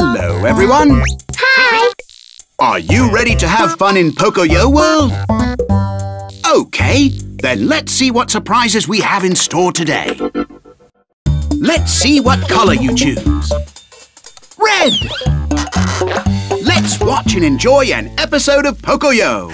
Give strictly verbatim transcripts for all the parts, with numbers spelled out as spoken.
Hello, everyone. Hi. Are you ready to have fun in Pocoyo World? OK, then let's see what surprises we have in store today. Let's see what colour you choose. Red! Let's watch and enjoy an episode of Pocoyo.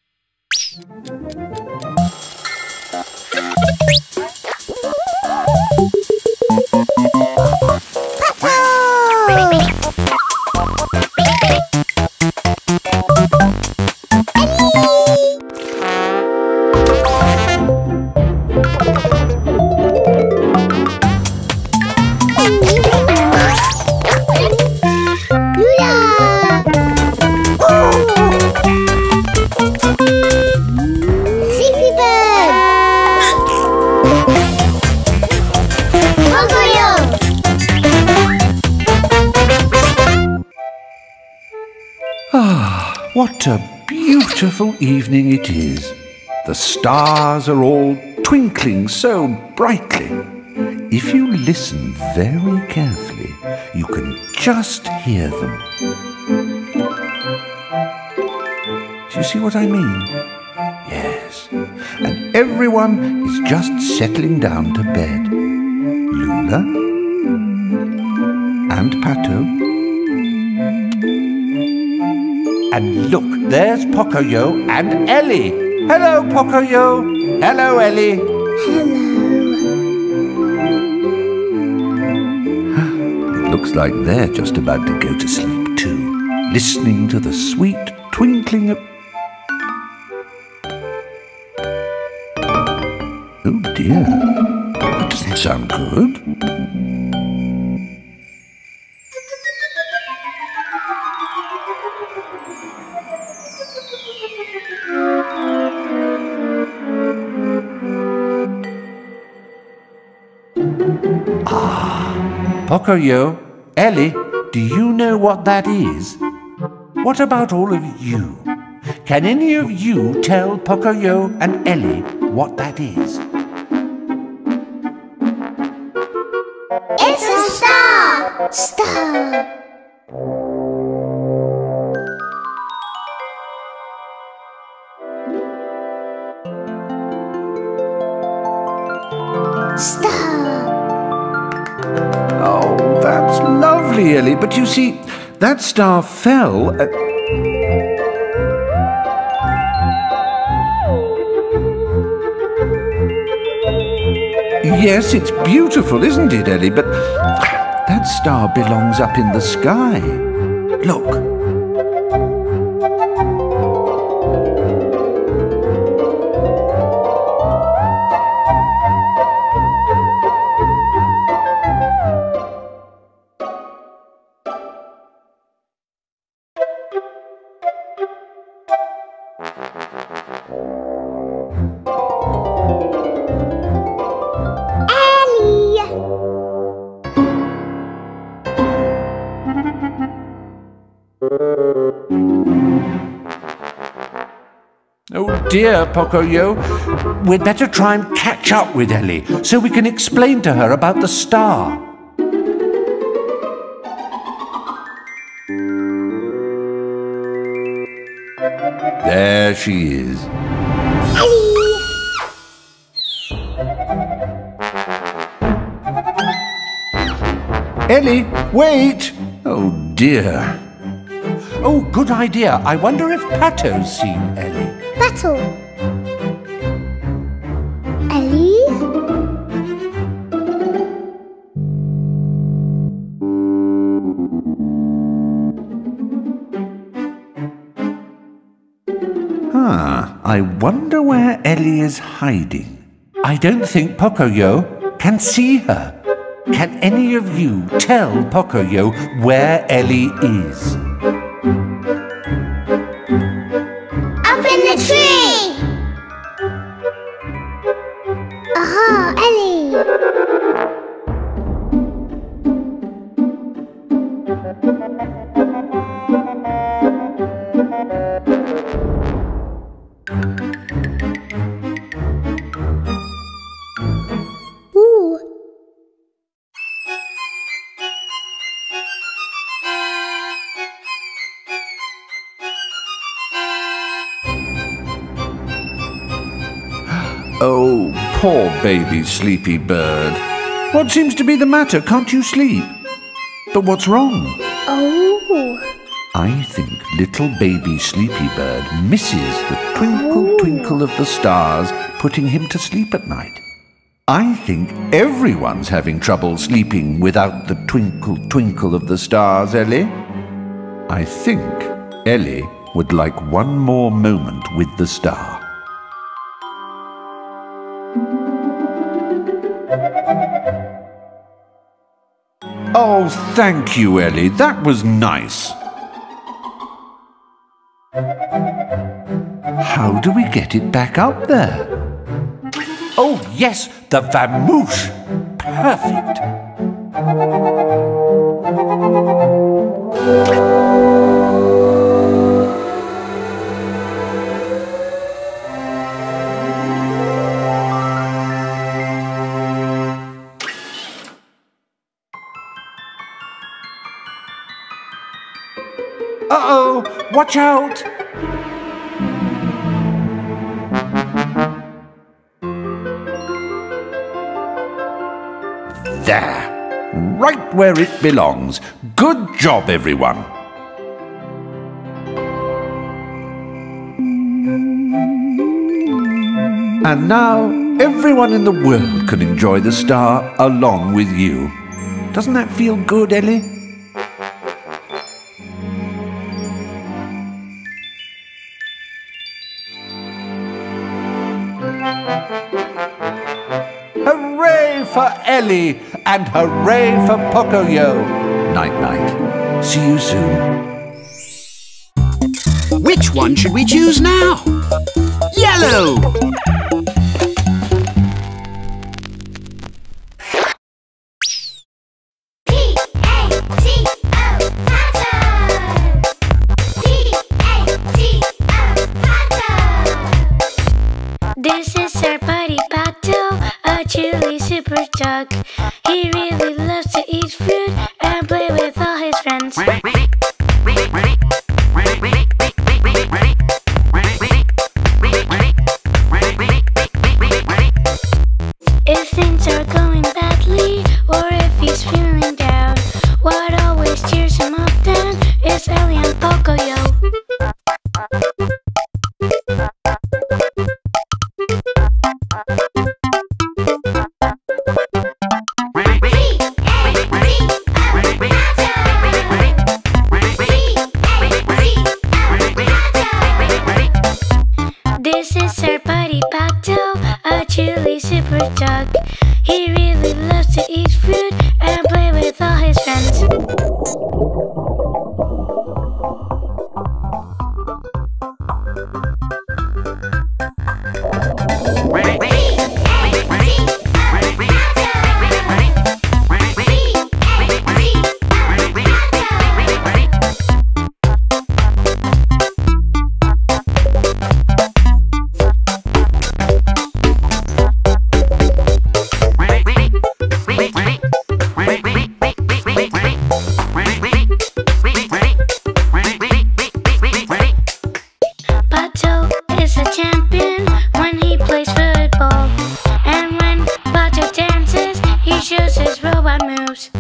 What a beautiful evening it is. The stars are all twinkling so brightly. If you listen very carefully, you can just hear them. Do you see what I mean? Yes. And everyone is just settling down to bed. Lula and Pato. And look, there's Pocoyo and Ellie. Hello, Pocoyo. Hello, Ellie. Hello. It looks like they're just about to go to sleep too, listening to the sweet twinkling of... Oh dear, that doesn't sound good. Pocoyo, Ellie, do you know what that is? What about all of you? Can any of you tell Pocoyo and Ellie what that is? It's a star! Star! Star! Oh, that's lovely, Ellie. But you see, that star fell at... Yes, it's beautiful, isn't it, Ellie? But that star belongs up in the sky. Look. Oh dear, Pocoyo. We'd better try and catch up with Ellie so we can explain to her about the star. There she is. Ellie, wait! Oh dear. Oh, good idea. I wonder if Pato's seen Ellie. Pato. Ellie? Ah, I wonder where Ellie is hiding. I don't think Pocoyo can see her. Can any of you tell Pocoyo where Ellie is? Up in the tree! Aha, Ellie! Ooh. poor baby Sleepy Bird. What seems to be the matter? Can't you sleep? But what's wrong? Oh. I think little baby Sleepy Bird misses the twinkle, twinkle of the stars putting him to sleep at night. I think everyone's having trouble sleeping without the twinkle, twinkle of the stars, Ellie. I think Ellie would like one more moment with the star. Oh, thank you, Ellie. That was nice. How do we get it back up there? Oh, yes, the Vamoosh. Perfect. Uh-oh, watch out! There, right where it belongs. Good job, everyone. And now, everyone in the world can enjoy the star along with you. Doesn't that feel good, Ellie? Hooray for Ellie and hooray for Pocoyo. Night-night. See you soon. Which one should we choose now? Yellow! This is our buddy Pato, a chili super jug. He really loves to eat fruit and play with all his friends. If things are going badly, or if he's feeling down, what always cheers him up then is Ellie and Pocoyo. This is our buddy Pato, a chili super jug. He really loves to eat fruit and play with all his friends. Pato is a champion when he plays football, and when Pato dances, he shows his robot moves.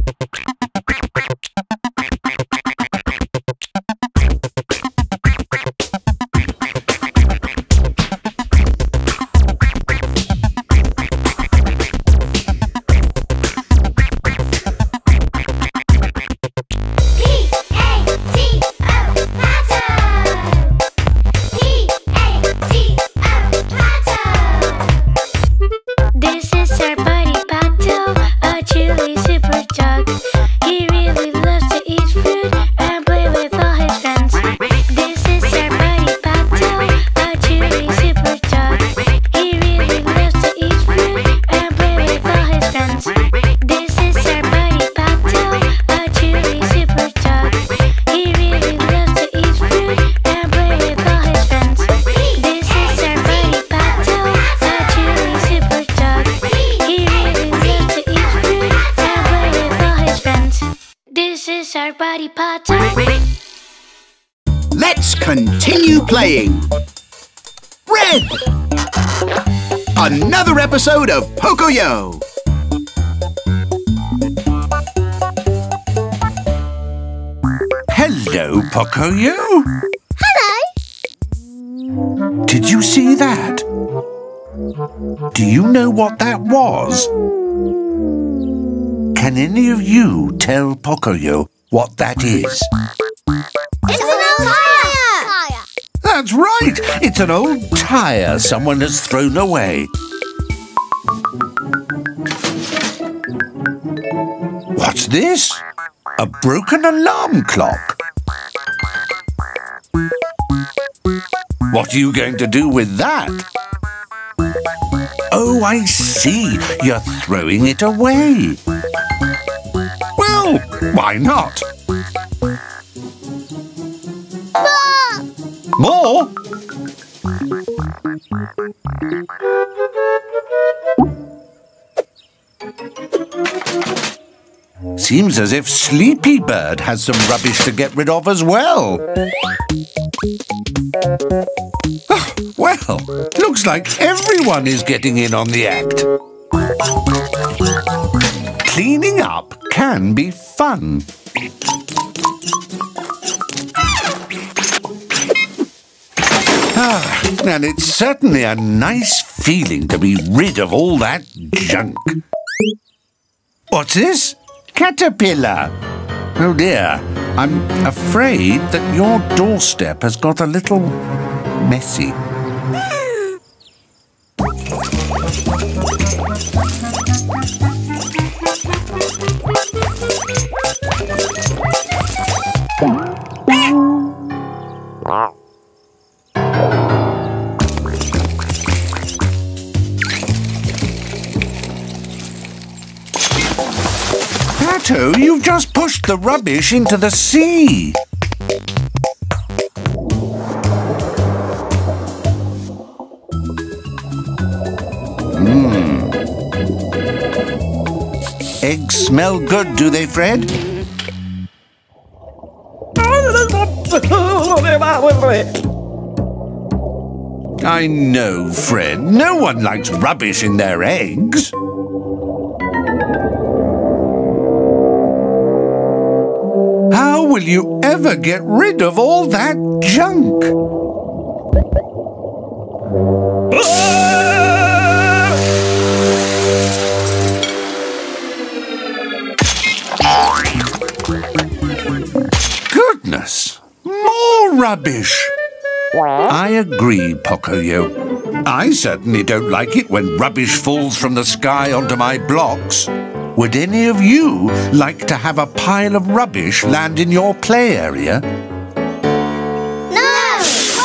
This is our buddy Pato, a chili super jug. He really loves to eat fruit and play with all his friends. This is our buddy Pato, a chili super jug. He really loves to eat fruit and play with all his friends. This is our buddy Pato, a chili super jug. He really loves to eat fruit and play with all his friends. This is our buddy Pato, a chili super jug. He really loves to eat fruit and play with all his friends. This is our buddy Pato. Let's continue playing. Red! another episode of Pocoyo. Hello, Pocoyo. Hello. Did you see that? Do you know what that was? Can any of you tell Pocoyo what that is? It's an old tire. That's right! It's an old tyre someone has thrown away. What's this? A broken alarm clock. What are you going to do with that? Oh, I see. You're throwing it away. Well, why not? More? Seems as if Sleepy Bird has some rubbish to get rid of as well. Oh, well, looks like everyone is getting in on the act. Cleaning up can be fun. Ah, and it's certainly a nice feeling to be rid of all that junk. What's this? Caterpillar. Oh dear, I'm afraid that your doorstep has got a little messy. Pato, you've just pushed the rubbish into the sea. Mmm. Eggs smell good, do they, Fred? I know, Fred. No one likes rubbish in their eggs. How will you ever get rid of all that junk? Goodness, more rubbish. I agree, Pocoyo. I certainly don't like it when rubbish falls from the sky onto my blocks. Would any of you like to have a pile of rubbish land in your play area? No!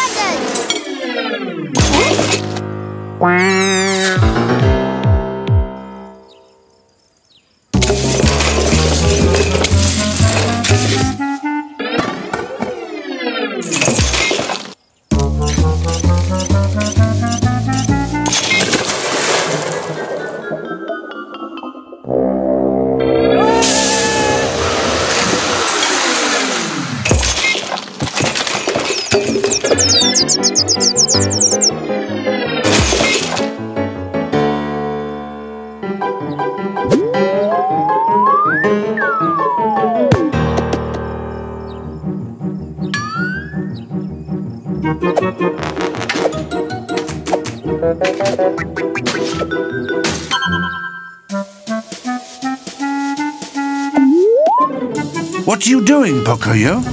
What are you doing, Pocoyo?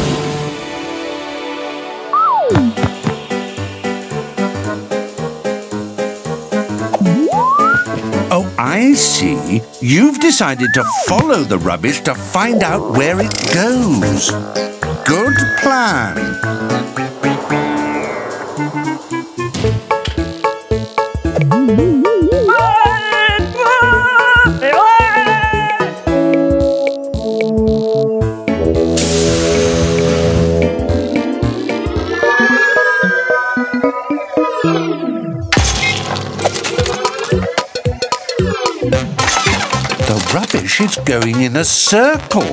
Oh, I see. You've decided to follow the rubbish to find out where it goes. Good plan. Rubbish is going in a circle.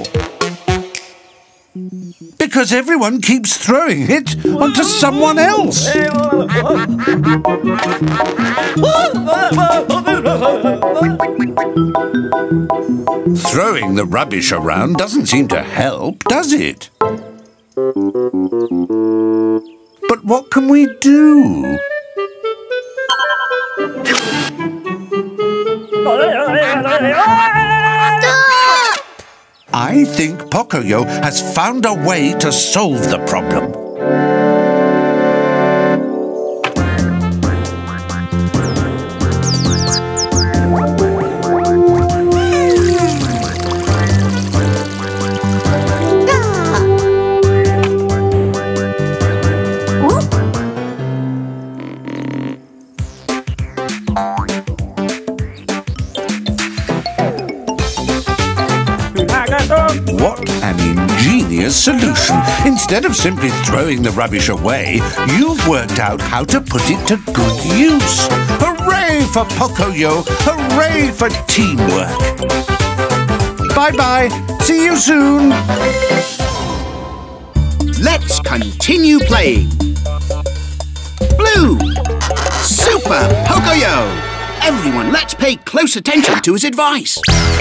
Because everyone keeps throwing it onto someone else. Throwing the rubbish around doesn't seem to help, does it? But what can we do? Stop! I think Pocoyo has found a way to solve the problem. What an ingenious solution. Instead of simply throwing the rubbish away, you've worked out how to put it to good use. Hooray for Pocoyo! Hooray for teamwork! Bye-bye. See you soon. Let's continue playing. Blue! Super Pocoyo! Everyone, let's pay close attention to his advice.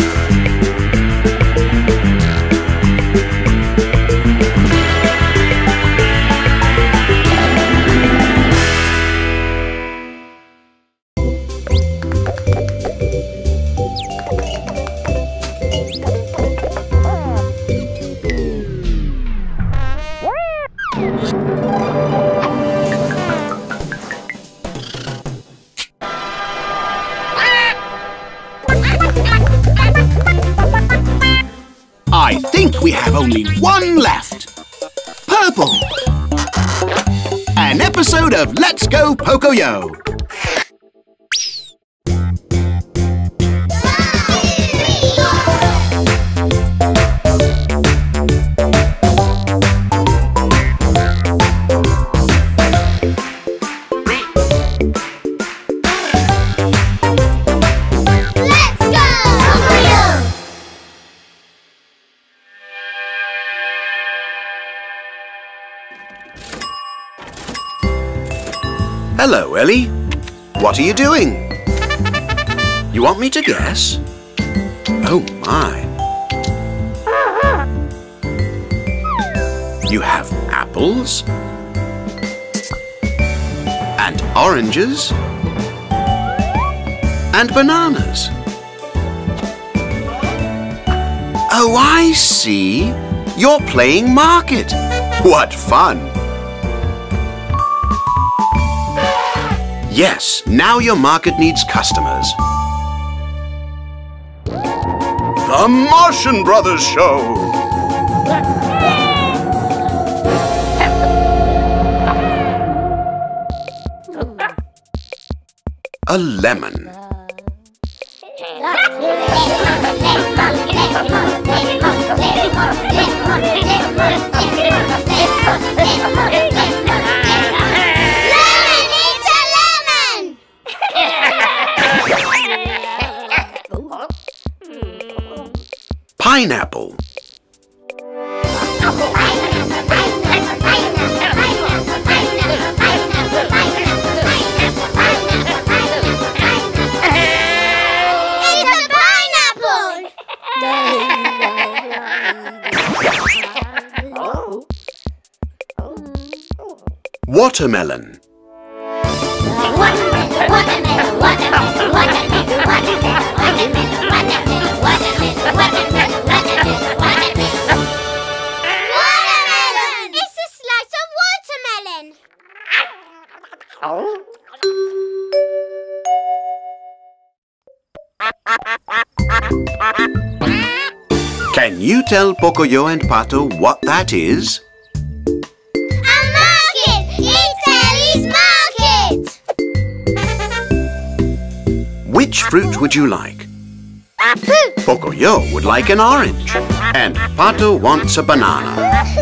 I think we have only one left. Purple. An episode of Let's Go Pocoyo. Hello, Ellie. What are you doing? You want me to guess? Oh, my. You have apples and oranges and bananas. Oh, I see. You're playing market. What fun! Yes, now your market needs customers. The Martian Brothers Show! A lemon. Pineapple. Watermelon. It's a slice of watermelon. Can you tell Pocoyo and Pato what that is? A market! It's Ellie's market! Which fruit would you like? Apple! Pocoyo would like an orange, and Pato wants a banana.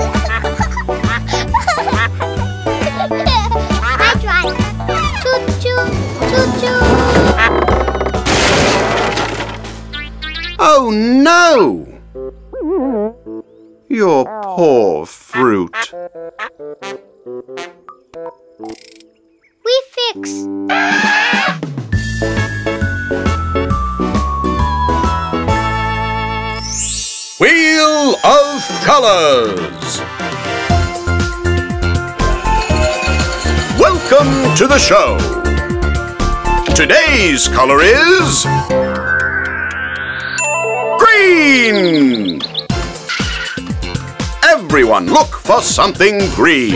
That's right. Choo-choo, choo-choo. Oh no! Your poor fruit. We of colours. Welcome to the show. Today's colour is green. Everyone look for something green.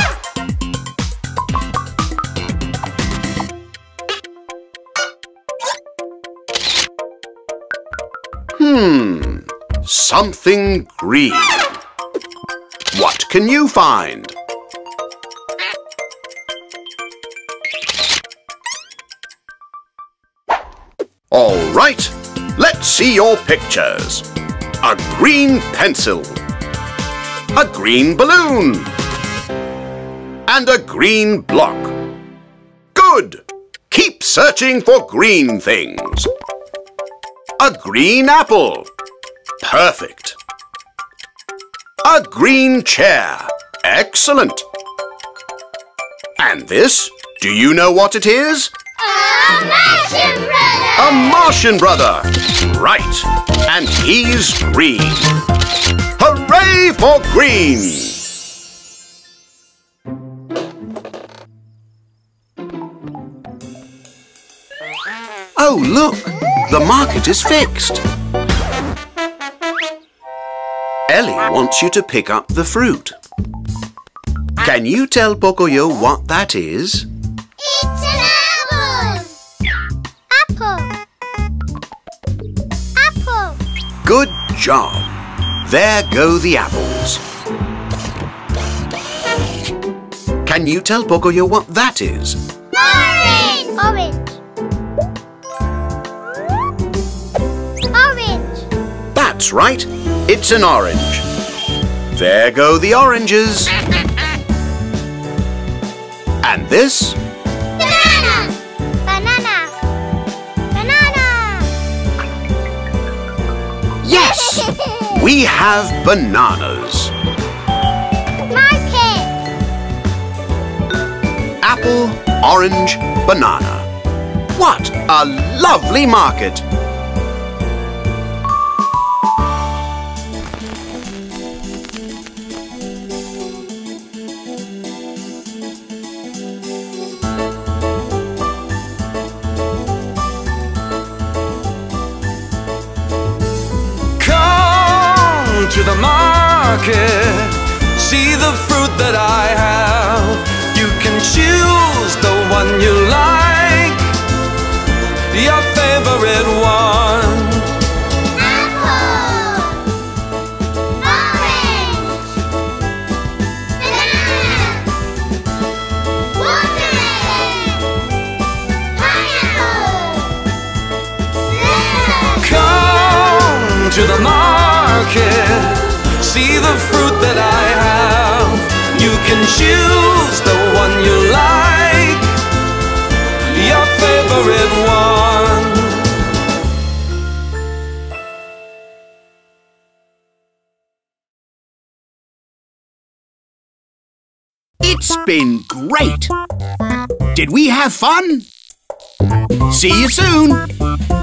Hmm, something green. What can you find? All right, let's see your pictures. A green pencil, a green balloon, and a green block. Good! Keep searching for green things. A green apple. Perfect. A green chair. Excellent. And this, do you know what it is? A Martian brother! A Martian brother. Right. And he's green. Hooray for green! Oh, look! The market is fixed. Ellie wants you to pick up the fruit. Can you tell Pocoyo what that is? It's an apple! Apple! Apple! Good job. There go the apples. Can you tell Pocoyo what that is? Orange! Orange! Orange! That's right. It's an orange. There go the oranges. And this? Banana! Banana! Banana! Yes! We have bananas. Market! Apple, orange, banana. What a lovely market! To the market, see the fruit that I have. You can choose the one you like, your favorite one. Apple! Orange! Banana! Watermelon! Pineapple! Come to the market, see the fruit that I have. You can choose the one you like, your favorite one. It's been great! Did we have fun? See you soon!